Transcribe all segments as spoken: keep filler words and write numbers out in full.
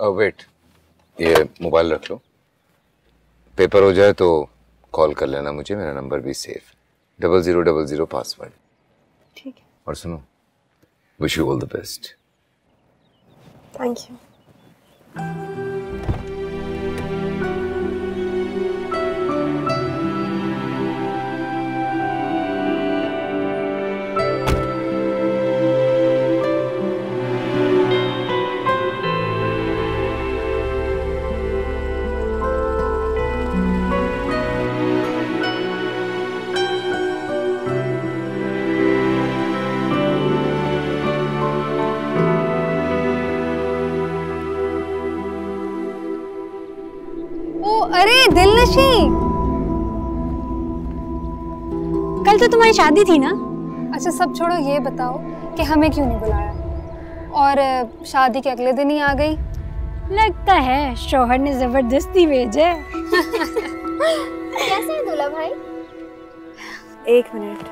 Wait, ये mobile रख लो, paper हो जाए तो कॉल कर लेना मुझे, मेरा नंबर भी safe, double zero double zero password. ठीक है। और सुनो, wish you all the best. Thank you. अरे दिलनशी, कल तो तुम्हारी शादी थी ना? अच्छा सब छोड़ो, ये बताओ कि हमें क्यों नहीं बुलाया और शादी के अगले दिन ही आ गई? लगता है शौहर ने जबरदस्ती भेजा है। कैसे है दूल्हा भाई? एक मिनट।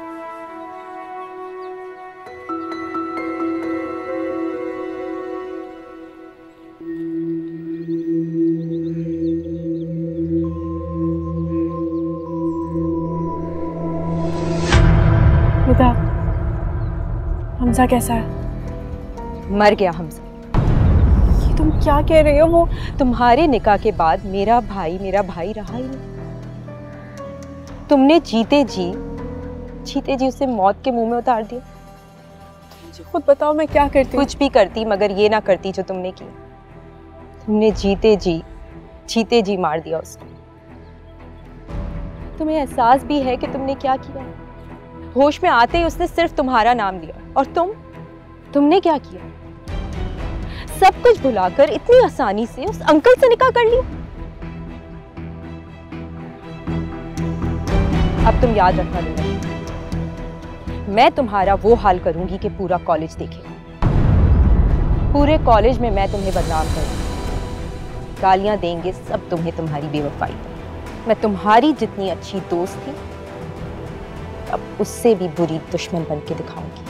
हमजा कैसा है? मर गया हमजा। ये तुम क्या कह रहे हो? वो तुम्हारे निकाह के बाद मेरा भाई मेरा भाई रहा ही नहीं। तुमने जीते जी जीते जी उसे मौत के मुंह में उतार दिया। मुझे खुद बताओ मैं क्या करती? कुछ भी करती, मगर ये ना करती जो तुमने किया। तुमने जीते जी जीते जी मार दिया उसको। तुम्हें एहसास भी है कि तुमने क्या किया? होश में आते ही उसने सिर्फ तुम्हारा नाम लिया, और तुम तुमने क्या किया? सब कुछ भुलाकर इतनी आसानी से उस अंकल से निकाह कर लिया। अब तुम याद रखना दूंगा, मैं तुम्हारा वो हाल करूंगी कि पूरा कॉलेज देखेगा। पूरे कॉलेज में मैं तुम्हें बदनाम करूंगी, गालियां देंगे सब तुम्हें तुम्हारी बेवफाई। मैं तुम्हारी जितनी अच्छी दोस्त थी, अब उससे भी बुरी दुश्मन बन के दिखाऊंगी।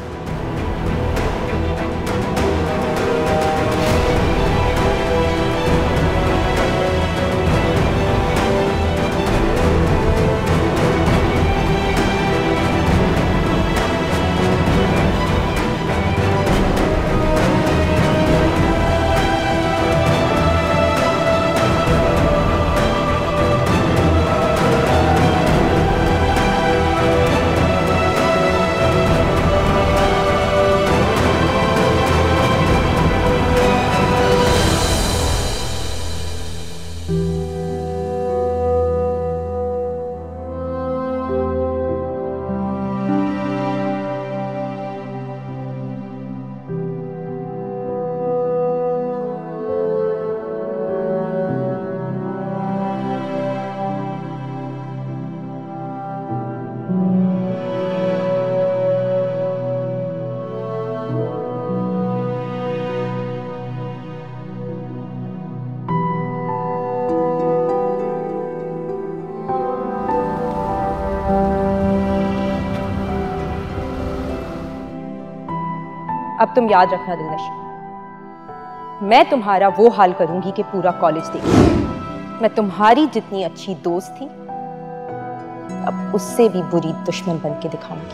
अब तुम याद रखना दिलनशी, मैं तुम्हारा वो हाल करूंगी कि पूरा कॉलेज देखे। मैं तुम्हारी जितनी अच्छी दोस्त थी, अब उससे भी बुरी दुश्मन बन के दिखाऊंगी।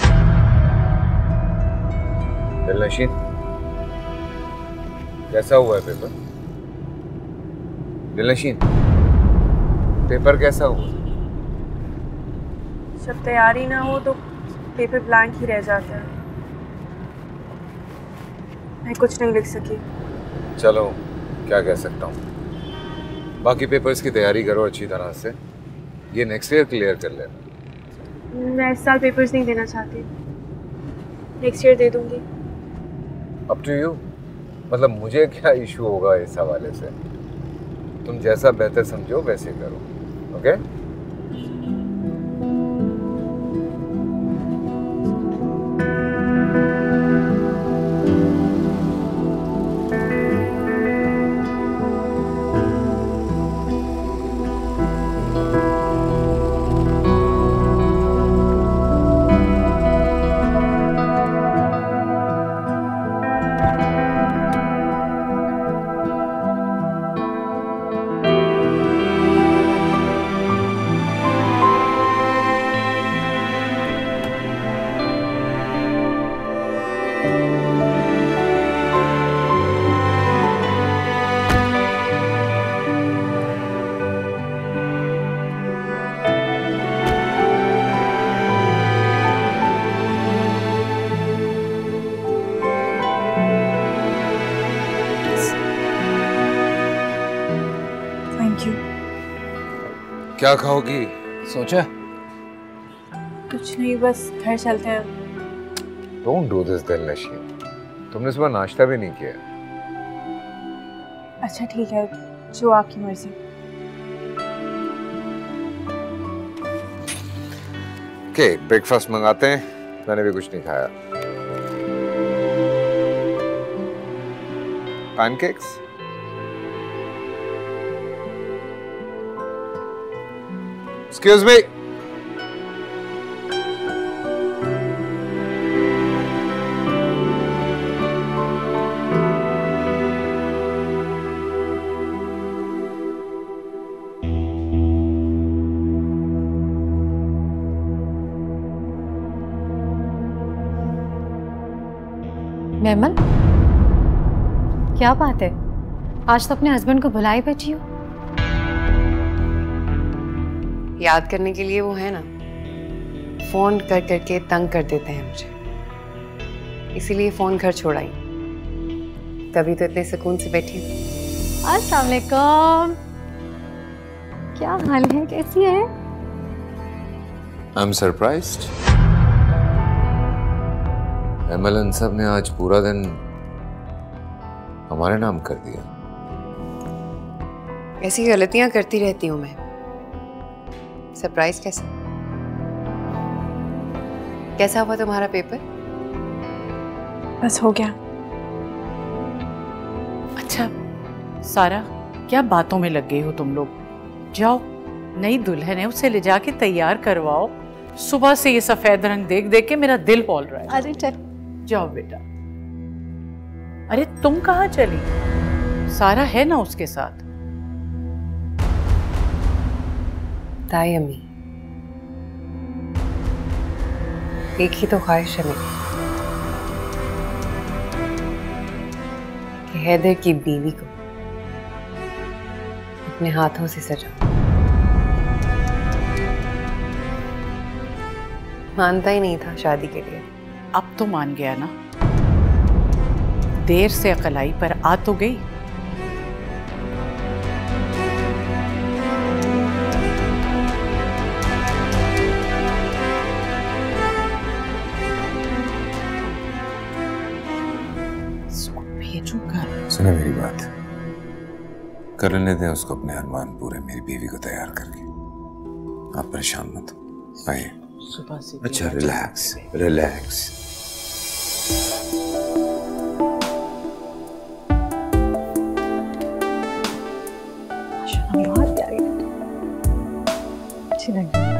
दिलनशी, कैसा हुआ है पेपर? दिलनशी, पेपर कैसा हुआ? जब तैयारी ना हो तो पेपर ब्लैंक ही रह जाता है। मैं कुछ नहीं लिख सकी। चलो, क्या कह सकता हूँ। बाकी पेपर्स की तैयारी करो अच्छी तरह से, ये नेक्स्ट ईयर क्लियर कर लेना। मैं इस साल पेपर्स नहीं देना चाहती, नेक्स्ट ईयर दे दूंगी। अप टू यू, मतलब मुझे क्या इशू होगा इस हवाले से? तुम जैसा बेहतर समझो वैसे करो, ओके? क्या खाओगी? सोचा? कुछ नहीं, बस घर चलते हैं। Don't do this दिलनशी। तुमने सुबह नाश्ता भी नहीं किया। अच्छा ठीक है, जो आपकी मर्जी। ओके, ब्रेकफास्ट मंगाते हैं। मैंने भी कुछ नहीं खाया। पैनकेक्स? Excuse me. मेमन, क्या बात है? आज तो अपने हस्बैंड को भुला ही बैठी हो। याद करने के लिए वो है ना, फोन कर करके तंग कर देते हैं मुझे, इसीलिए फोन घर छोड़ाई। तभी तो इतने सुकून से बैठी हूँ। अस्सलाम वालेकुम। क्या हाल है, कैसी है? I am surprised. एमएल सब ने आज पूरा दिन हमारे नाम कर दिया। ऐसी गलतियां करती रहती हूँ मैं। सरप्राइज कैसे? कैसा हुआ तुम्हारा पेपर? बस हो गया। अच्छा सारा, क्या बातों में लग गई हो तुम लोग? जाओ, नई दुल्हन है, उसे ले जाके तैयार करवाओ। सुबह से ये सफेद रंग देख देख के मेरा दिल बोल रहा है। अरे चल, जाओ बेटा। अरे तुम कहाँ चली? सारा है ना उसके साथ? ताई अम्मी, एक ही तो ख्वाहिश है मेरी कि हैदर की बीवी को अपने हाथों से सजाऊं। मानता ही नहीं था शादी के लिए। अब तो मान गया ना? देर से अकल आई पर आ तो गई। सुने मेरी बात, कर लेने दें उसको अपने अरमान पूरे, मेरी बीवी को तैयार करके। आप परेशान मत हो, आइए। सुबह से अच्छा, रिलैक्स रिलैक्स। बहुत प्यारी है, अच्छी लग रही है।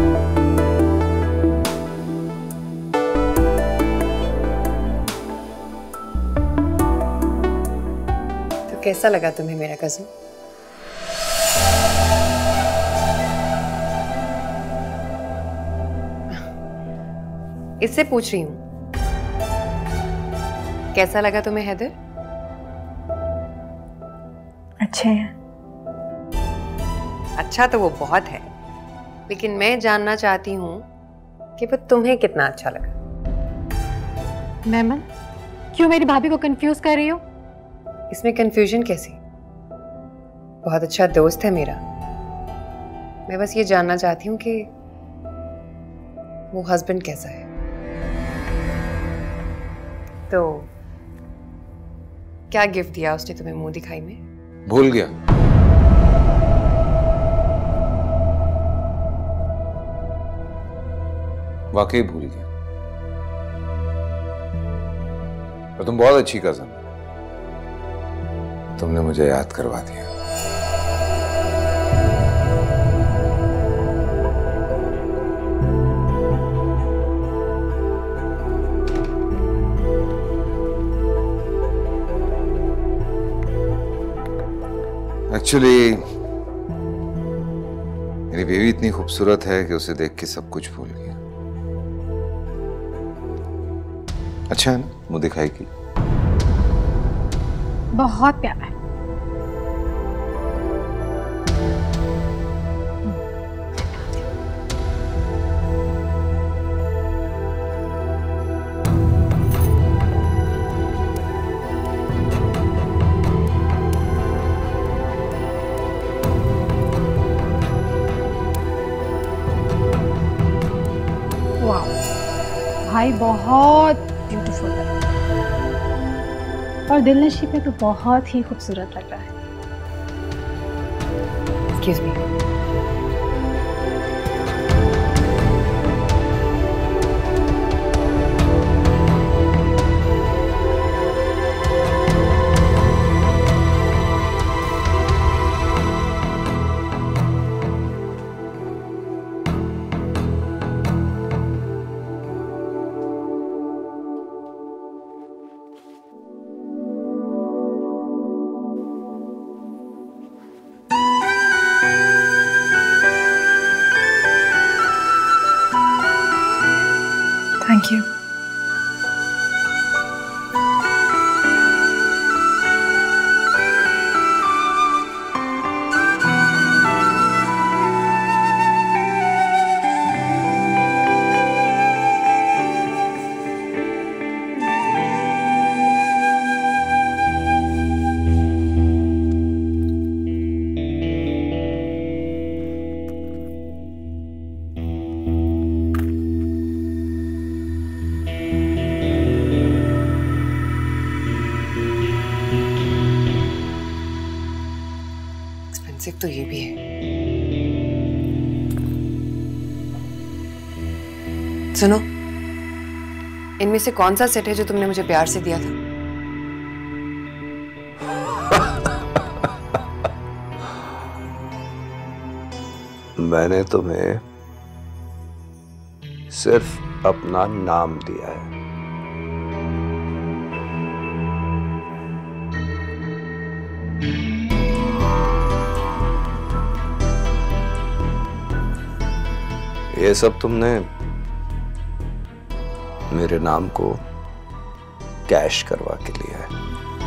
कैसा लगा तुम्हें मेरा कज़न? इससे पूछ रही हूं, कैसा लगा तुम्हें हैदर? अच्छे हैं। अच्छा तो वो बहुत है, लेकिन मैं जानना चाहती हूं कि वो तुम्हें कितना अच्छा लगा। मेमन, क्यों मेरी भाभी को कंफ्यूज कर रही हो? इसमें कंफ्यूजन कैसी? बहुत अच्छा दोस्त है मेरा। मैं बस ये जानना चाहती हूँ कि वो हस्बैंड कैसा है। तो क्या गिफ्ट दिया उसने तुम्हें मुंह दिखाई में? भूल गया। वाकई भूल गया। पर तुम बहुत अच्छी कज़न, तुमने मुझे याद करवा दिया। एक्चुअली मेरी बेबी इतनी खूबसूरत है कि उसे देख के सब कुछ भूल गया। अच्छा है ना मुंह दिखाई की? बहुत प्यारा है। भाई बहुत ब्यूटीफुल है और दिलनशी पे तो बहुत ही खूबसूरत लग रहा है। Excuse me. Thank you. तो ये भी है। सुनो, इनमें से कौन सा सेट है जो तुमने मुझे प्यार से दिया था? मैंने तुम्हें सिर्फ अपना नाम दिया है। ये सब तुमने मेरे नाम को कैश करवा के लिया है।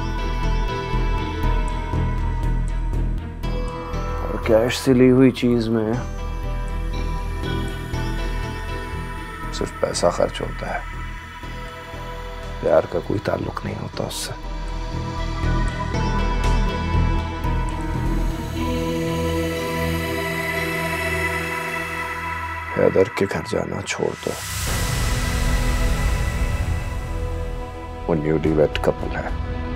और कैश से ली हुई चीज में सिर्फ पैसा खर्च होता है, प्यार का कोई ताल्लुक नहीं होता उससे। हैदर के घर जाना छोड़ दो, वो न्यूलीवेड कपल है,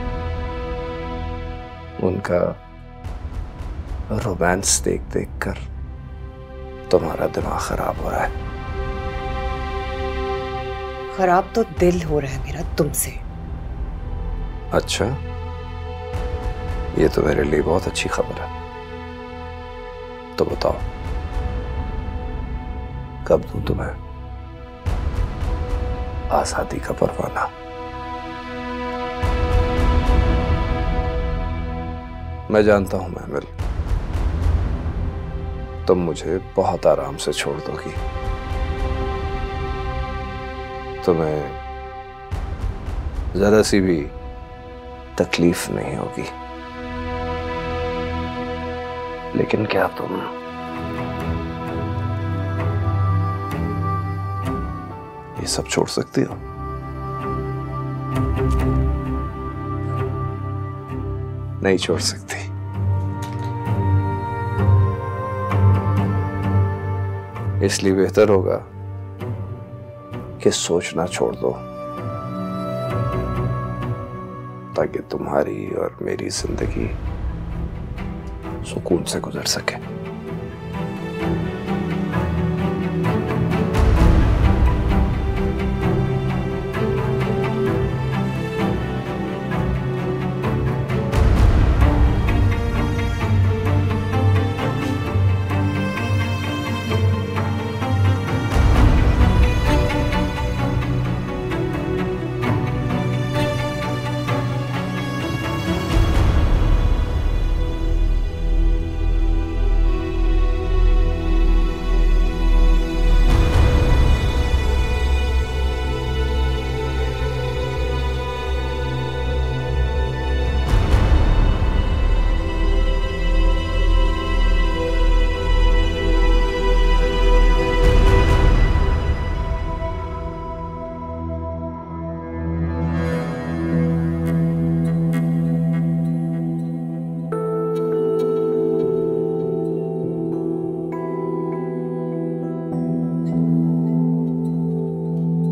उनका रोमांस देख देख कर तुम्हारा दिमाग खराब हो रहा है। खराब तो दिल हो रहा है मेरा तुमसे। अच्छा, ये तो मेरे लिए बहुत अच्छी खबर है। तो बताओ, कब दूं तुम्हें आजादी का परवाना? मैं जानता हूं महमिल, तुम मुझे बहुत आराम से छोड़ दोगी, तुम्हें जरा सी भी तकलीफ नहीं होगी। लेकिन क्या तुम ये सब छोड़ सकती हो? नहीं छोड़ सकती। इसलिए बेहतर होगा कि सोचना छोड़ दो, ताकि तुम्हारी और मेरी जिंदगी सुकून से गुजर सके।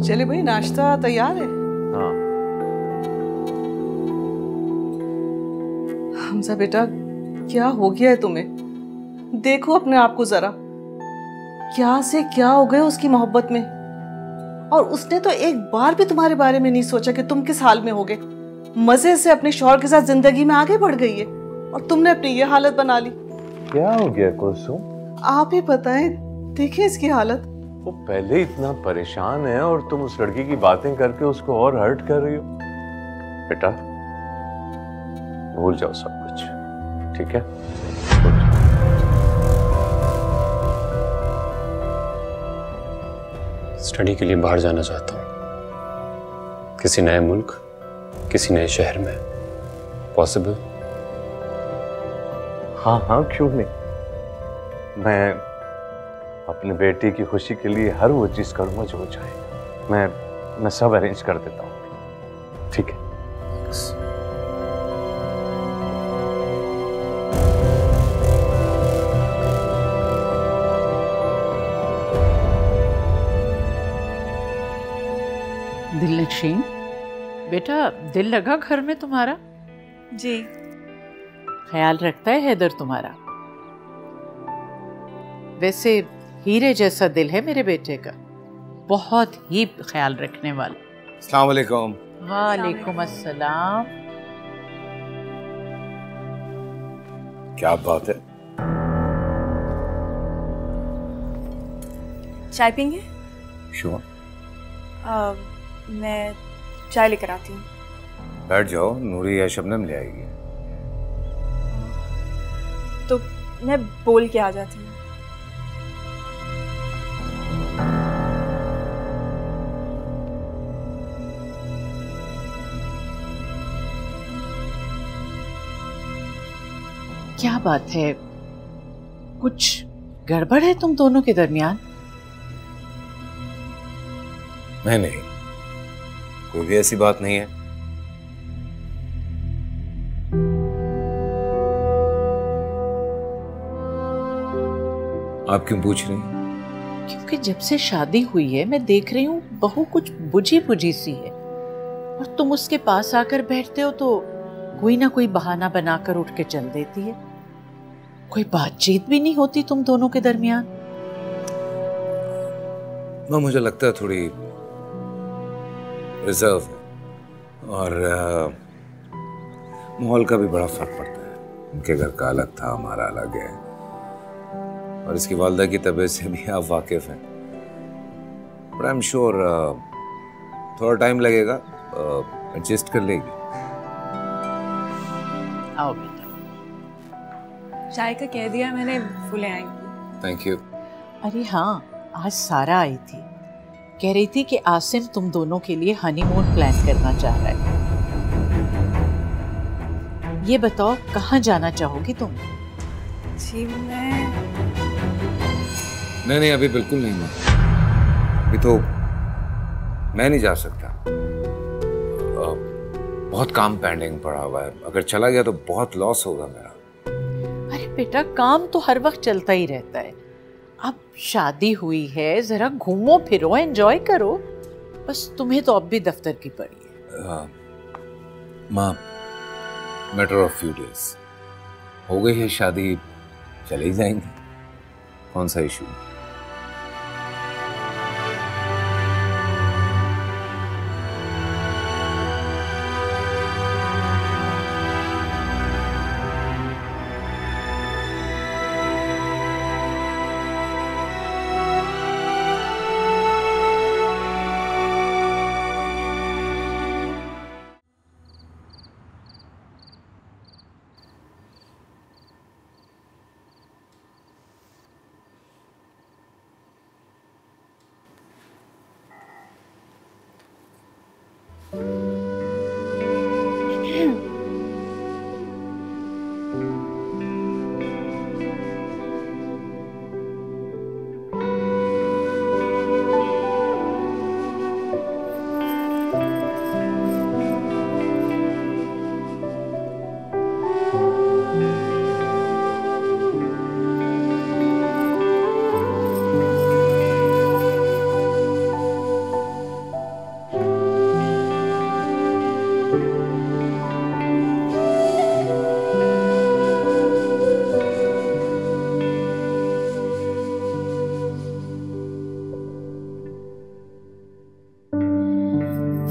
चले भाई, नाश्ता तैयार है। हाँ। हमजा बेटा, क्या हो गया है तुम्हें? देखो अपने आप को जरा, क्या से क्या हो गए उसकी मोहब्बत में। और उसने तो एक बार भी तुम्हारे बारे में नहीं सोचा कि तुम किस हाल में होगे। मजे से अपने शौहर के साथ जिंदगी में आगे बढ़ गई है और तुमने अपनी ये हालत बना ली। क्या हो गया कुलसुम? आप ही बताएं, देखिए इसकी हालत। वो पहले इतना परेशान है और तुम उस लड़की की बातें करके उसको और हर्ट कर रही हो। बेटा भूल जाओ सब कुछ, ठीक है? स्टडी के लिए बाहर जाना चाहता हूँ, किसी नए मुल्क, किसी नए शहर में। पॉसिबल? हाँ हाँ, क्यों नहीं। मैं अपने बेटे की खुशी के लिए हर वो चीज करूंगा जो चाहे। मैं मैं सब अरेंज कर देता हूँ, ठीक है? दिलनशीन, बेटा दिल लगा घर में तुम्हारा? जी। ख्याल रखता है हैदर तुम्हारा? वैसे हीरे जैसा दिल है मेरे बेटे का, बहुत ही ख्याल रखने वाला। अस्सलाम वालेकुम। वालेकुम अस्सलाम। क्या बात है? चाय पीएंगे? श्योर। मैं चाय लेकर आती हूँ। बैठ जाओ, नूरी या शबनम ले आएगी। तो मैं बोल के आ जाती हूँ। क्या बात है, कुछ गड़बड़ है तुम दोनों के दरमियान? नहीं नहीं, कोई भी ऐसी बात नहीं है। आप क्यों पूछ रही हैं? क्योंकि जब से शादी हुई है मैं देख रही हूँ बहू कुछ बुझी बुझी सी है, और तुम उसके पास आकर बैठते हो तो कोई ना कोई बहाना बनाकर उठ के चल देती है। कोई बातचीत भी नहीं होती तुम दोनों के दरमियान? ना, मुझे लगता है थोड़ी रिजर्व है और माहौल का भी बड़ा फर्क पड़ता है। उनके घर का अलग था, हमारा अलग है, और इसकी वालदा की तबीयत से भी आप वाकिफ हैं। बट आई एम श्योर थोड़ा टाइम लगेगा, एडजस्ट कर लेगी। आओ बेटा। चाय का कह दिया मैंने, फूले आएंगी। Thank you. अरे हाँ, आज सारा आई थी, कह रही थी कि आसिम तुम दोनों के लिए हनीमून प्लान करना चाह रहा है। ये बताओ कहाँ जाना चाहोगी तुम? जी मैं नहीं नहीं, अभी बिल्कुल नहीं। मैं अभी तो मैं नहीं जा सकता, बहुत काम पेंडिंग पड़ा हुआ है। अगर चला गया तो बहुत लॉस होगा मेरा। अरे बेटा, काम तो हर वक्त चलता ही रहता है। अब शादी हुई है, जरा घूमो फिरो, एंजॉय करो। बस तुम्हें तो अब भी दफ्तर की पड़ी है। माँ, मैटर ऑफ फ्यू डेज, हो गई है शादी, चले ही जाएंगे, कौन सा issue.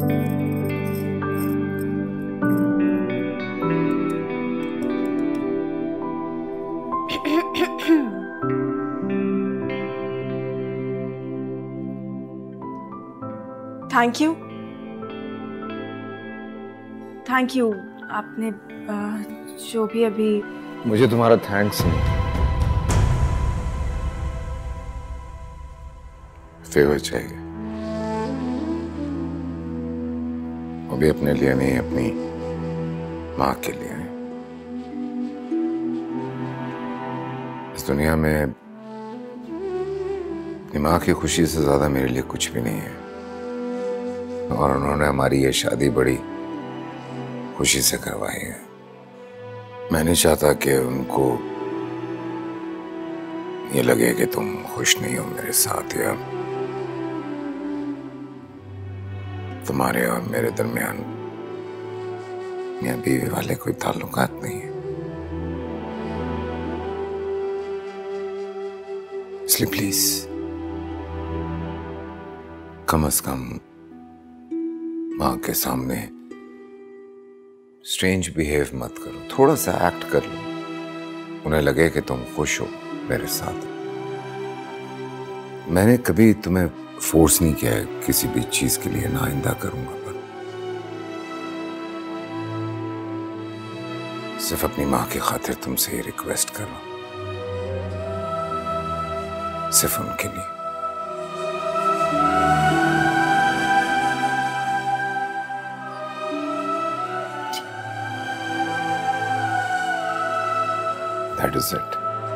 Thank you thank you आपने आ, जो भी अभी। मुझे तुम्हारा थैंक्स नहीं, फेवर चाहिए। वो भी अपने लिए नहीं, अपनी माँ के लिए। इस दुनिया में अपनी माँ की खुशी से ज्यादा मेरे लिए कुछ भी नहीं है, और उन्होंने हमारी ये शादी बड़ी खुशी से करवाई है। मैं नहीं चाहता कि उनको ये लगे कि तुम खुश नहीं हो मेरे साथ, या तुम्हारे और मेरे दरमियान मियां बीवी वाले कोई ताल्लुकात नहीं है। इसलिए प्लीज कम से कम माँ के सामने स्ट्रेंज बिहेव मत करो, थोड़ा सा एक्ट कर लो, उन्हें लगे कि तुम खुश हो मेरे साथ। मैंने कभी तुम्हें फोर्स नहीं किया है किसी भी चीज के लिए, ना आइंदा करूंगा, पर सिर्फ अपनी माँ की खातिर तुमसे ये रिक्वेस्ट कर रहा हूं, सिर्फ उनके लिए। That is it.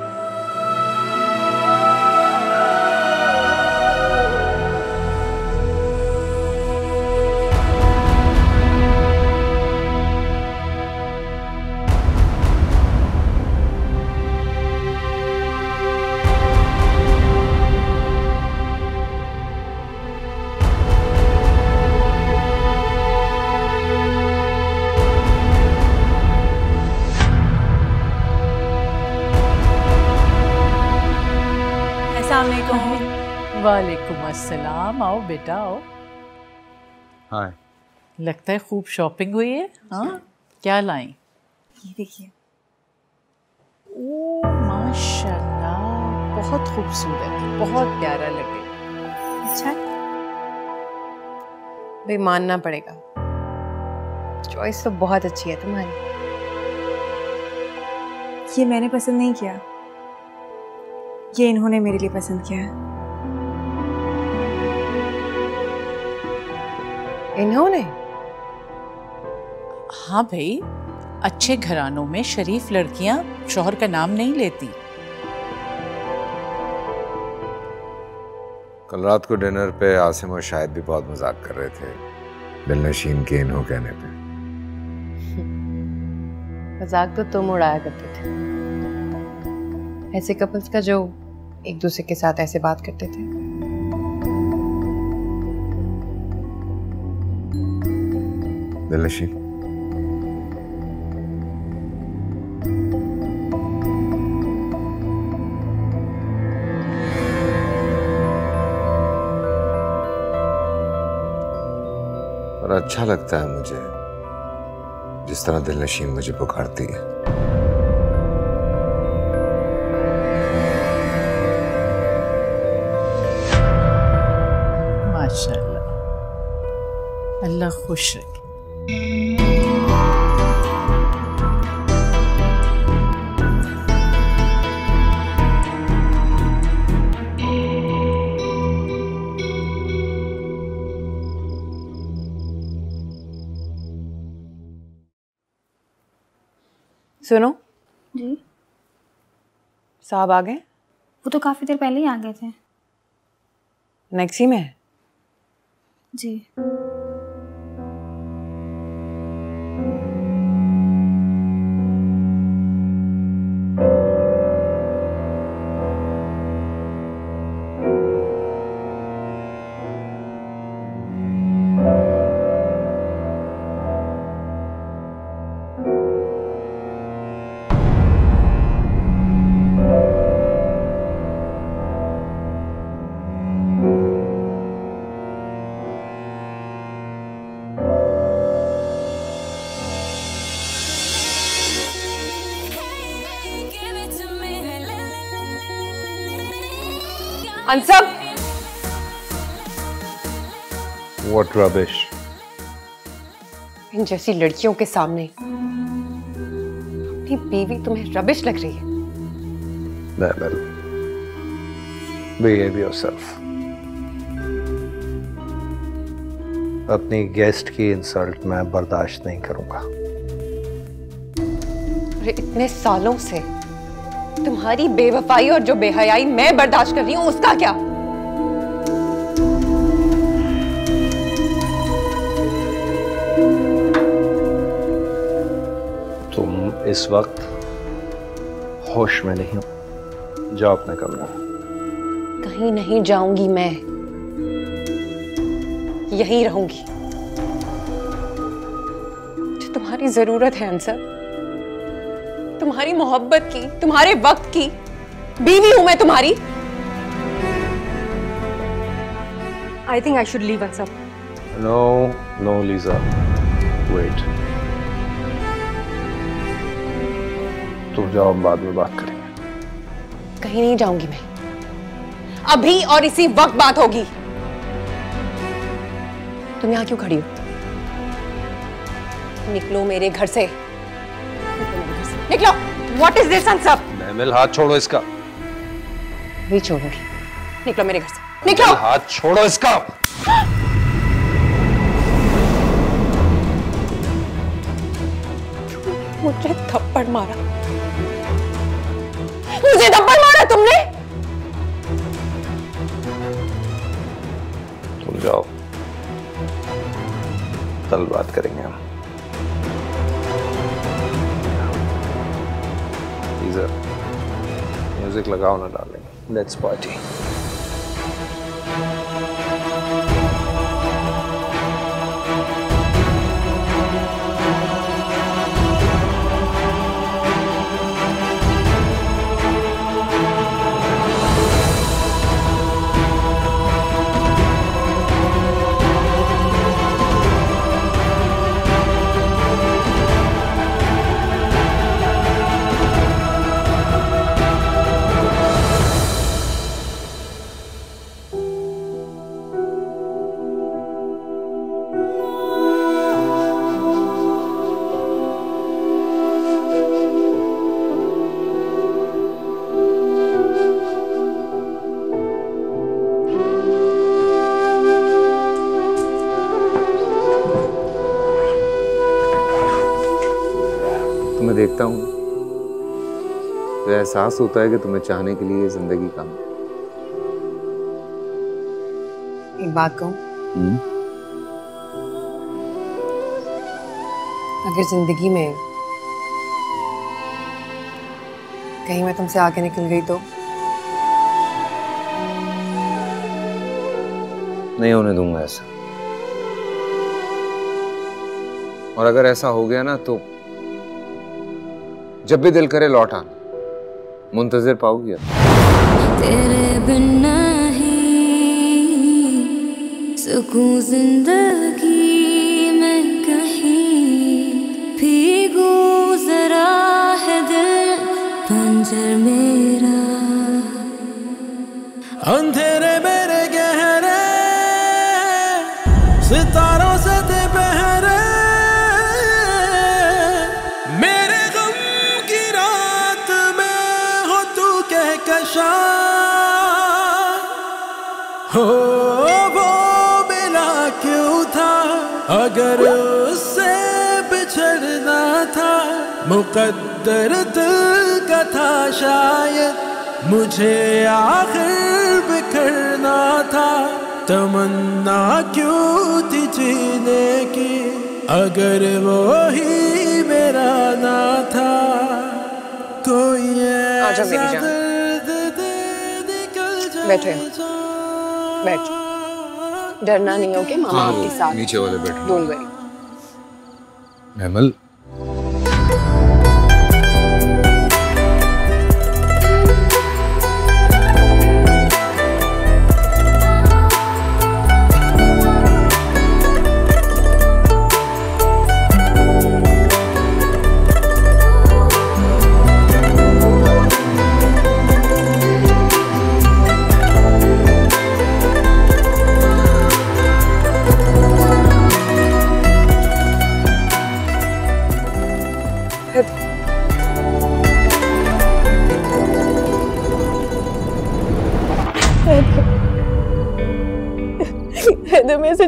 वालेकुम अस्सलाम, आओ बेटा आओ। हाय। लगता है खूब शॉपिंग हुई है। हाँ, क्या लाई? ये देखिए। ओ माशाल्लाह, बहुत खूबसूरत है, बहुत प्यारा लगे। अच्छा भाई मानना पड़ेगा, चॉइस तो बहुत अच्छी है तुम्हारी। ये मैंने पसंद नहीं किया, ये इन्होंने मेरे लिए पसंद किया है। इन्होंने? हाँ भाई, अच्छे घरानों में शरीफ लड़कियां शौहर का नाम नहीं लेती। कल रात को डिनर पे आसिम और शायद भी बहुत मजाक कर रहे थे दिलनशीन के इन्हों कहने पे। मजाक तो तुम उड़ाया करते थे, ऐसे कपल्स का जो एक दूसरे के साथ ऐसे बात करते थे। दिलनशीन, और अच्छा लगता है मुझे जिस तरह दिलनशीन मुझे पुकारती है। माशाल्लाह, अल्लाह खुश रखे। सुनो जी, साहब आ गए? वो तो काफी देर पहले ही आ गए थे। नेक्सी में है? जी। अनसब! What rubbish? इन जैसी लड़कियों के सामने अपनी बीवी तुम्हें रबिश लग रही है? Well, behave yourself. अपनी गेस्ट की इंसल्ट मैं बर्दाश्त नहीं करूंगा। अरे इतने सालों से तुम्हारी बेवफाई और जो बेहयाई मैं बर्दाश्त कर रही हूं, उसका क्या? तुम इस वक्त होश में नहीं हो, जाओ अपने कमरे में। कहीं नहीं जाऊंगी मैं, यहीं रहूंगी। जो तुम्हारी जरूरत है अंसर, तुम्हारी मोहब्बत की, तुम्हारे वक्त की बीवी हूं मैं तुम्हारी। I think I should leave, Ansab. No, no, Lisa. Wait. तुम जाओ, हम बाद में बात करेंगे। कहीं नहीं जाऊंगी मैं, अभी और इसी वक्त बात होगी। तुम यहां क्यों खड़ी हो? निकलो मेरे घर से, निकलो। What is this, अंसब? महमिल, हाथ छोड़ो इसका। भी छोड़ोगी? निकलो मेरे घर से, निकलो। हाथ छोड़ो इसका। मुझे थप्पड़ मारा, मुझे थप्पड़ मारा तुमने। तुम जाओ, कल बात करेंगे हम। म्यूजिक लगाओ ना डार्लिंग, लेट्स पार्टी। तुम्हें देखता हूँ तो एहसास होता है कि तुम्हें चाहने के लिए जिंदगी कम है। एक बात कहूं, अगर जिंदगी में कहीं मैं तुमसे आगे निकल गई तो? नहीं होने दूंगा ऐसा, और अगर ऐसा हो गया ना तो जब भी दिल करे लौट आना। मुंतजिर पाओगी अब। तेरे बिना ही सुकून जिंदगी में कहीं भी गुजरा है दिल पंजर मेरा। अंधेरे मेरे गहरे सितारों से दे बहरे, मेरे गम की रात में हो तू कहकशा। हो वो मिला क्यों था अगर उससे बिछड़ना था, मुकद्दर दिल का था शायद मुझे आखिर बिखरना था। तमन्ना क्यों थी जीने की अगर वो ही मेरा ना था। कोई ऐसा दर्द दे निकल जाए। बैठो, बैठ। डरना नहीं हो के मामा हाँ, आपके साथ। नीचे वाले बैठो। Don't worry. महमल,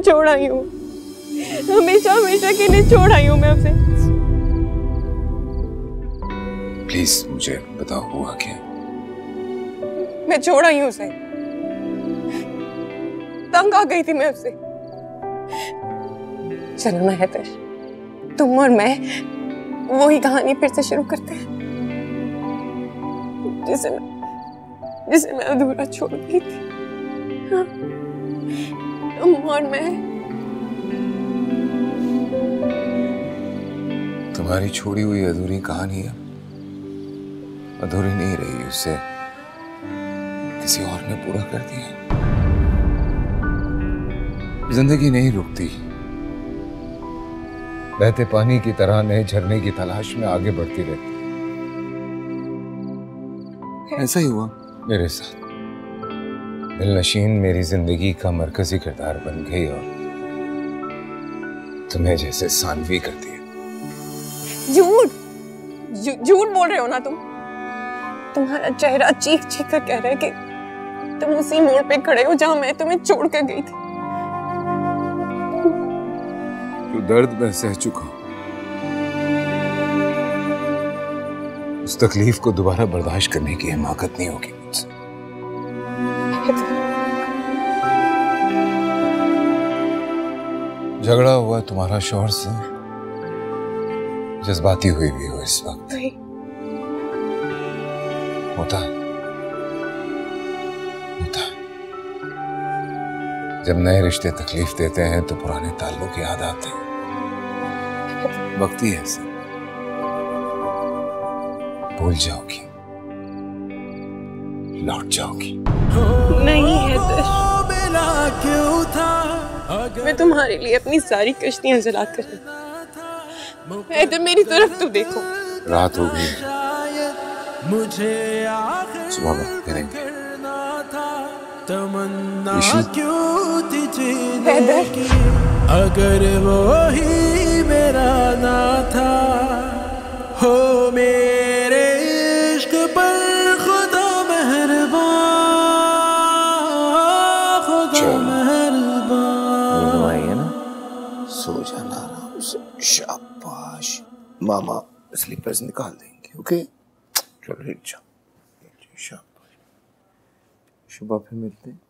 छोड़ आई हूँ, हमेशा हमेशा के लिए छोड़ आई हूँ मैं उसे। प्लीज मुझे बताओ हुआ क्या? मैं छोड़ आई हूँ उसे, तंग आ गई थी मैं उससे। चलो ना हैदर, तुम और मैं वही कहानी फिर से शुरू करते हैं जिसे मैं जिसे मैं अधूरा छोड़ गई थी। हाँ, तुम और मैं। तुम्हारी छोड़ी हुई अधूरी कहानी है अधूरी नहीं रही, उससे किसी और ने पूरा कर दिया। जिंदगी नहीं रुकती, बहते पानी की तरह नए झरने की तलाश में आगे बढ़ती रहती। ऐसा ही हुआ मेरे साथ। दिलनशीन मेरी जिंदगी का मरकजी किरदार बन गई और तुम्हें जैसे सानवी कर दिया। झूठ झूठ बोल रहे हो ना तुम? तुम्हारा चेहरा चीख चीख कर कह रहा है कि तुम उसी मोड़ पे खड़े हो जहां मैं तुम्हें छोड़ कर गई थी। जो दर्द मैं सह चुका हूं, उस तकलीफ को दोबारा बर्दाश्त करने की हिम्मत नहीं होगी मुझसे। झगड़ा हुआ तुम्हारा शौहर से, जज्बाती हुई भी हो इस वक्त। होता है होता है जब नए रिश्ते तकलीफ देते हैं तो पुराने ताल्लुक याद आते हैं। वक्त ही ऐसा, भूल जाओगी, लौट जाओगी। नहीं हैदर, मैं तुम्हारे लिए अपनी सारी कश्तियां जला कर रही। हैदर मेरी तरफ तो देखो। रात हो गई, सुबह बात करेंगे। हैदर, अगर वो ही मेरा ना था, हो मेरे इश्क पर खुदा मेहरबान, खुदा मेहरबान। आइए ना, सो जाना आराम से। शाबाश, मामा स्लीपर्स निकाल देंगे। ओके, चलो लेट जाओ। शाबाश, सुबह फिर मिलते हैं।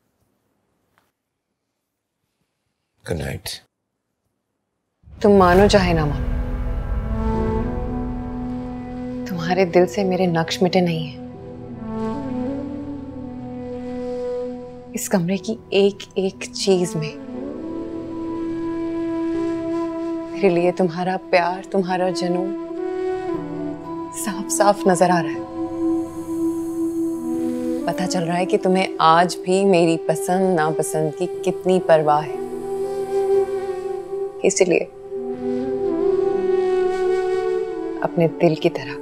Good night. तुम मानो चाहे ना मानो, तुम्हारे दिल से मेरे नक्श मिटे नहीं है। इस कमरे की एक एक चीज में मेरे लिए तुम्हारा प्यार, तुम्हारा जुनून साफ साफ नजर आ रहा है। पता चल रहा है कि तुम्हें आज भी मेरी पसंद नापसंद की कितनी परवाह है। इसलिए अपने दिल की तरह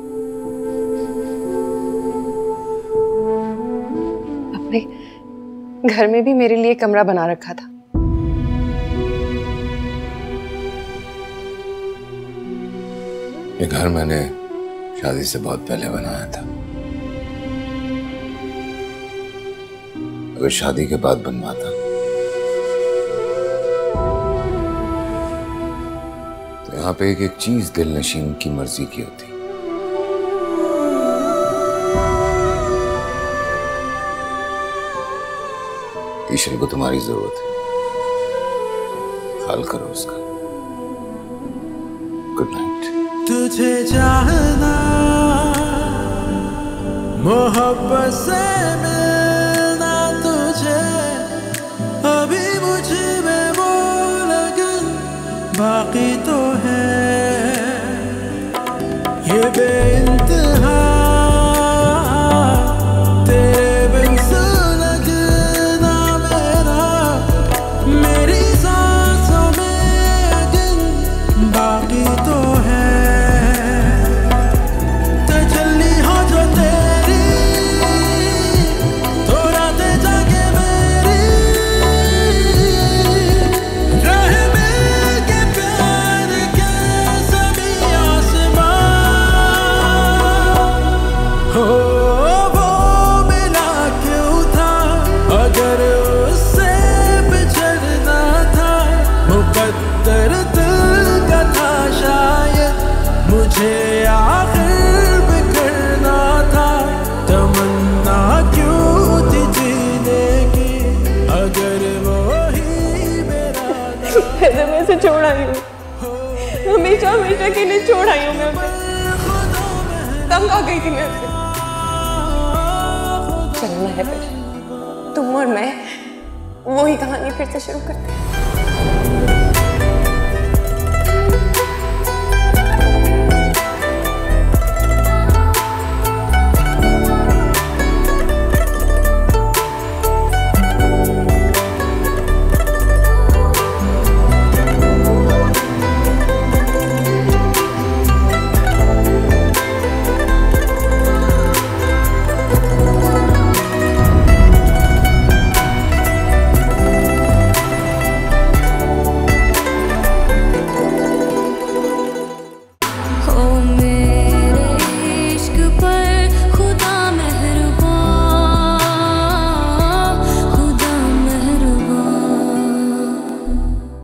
अपने घर में भी मेरे लिए कमरा बना रखा था। ये घर मैंने शादी से बहुत पहले बनाया था। अगर शादी के बाद बनवाता तो यहाँ पे एक एक चीज दिलनशीन की मर्जी की होती। ईश्वर को तुम्हारी जरूरत है, ख्याल करो उसका। Good night. तुझे चाहना, मोहब्बत से मिलना तुझे, अभी मुझ में वो लगन बाकी तो है। ये बेइंतहा तेरे बिन सुलगना मेरा, मेरी सांसों में अगन बाकी तो है। दर्द का था शायद, मुझे आखिर बिखरना था। तमन्ना क्यों थी जीने की, अगर वो ही मेरा मैं से छोड़ आई हूँ, हमेशा हमेशा के लिए छोड़ आई हूँ मैं उसे। तंग आ गई थी मैं उसे। चलना है फिर, तुम और मैं वही कहानी फिर से शुरू करते हैं।